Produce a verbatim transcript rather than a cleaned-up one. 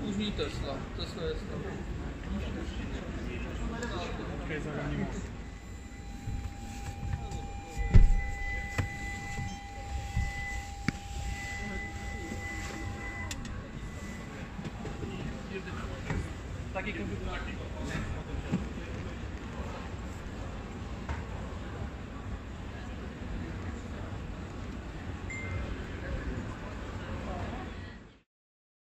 Uzmij Tesla. Tesla jest tam. Okej, zagonimy. Taki komputer.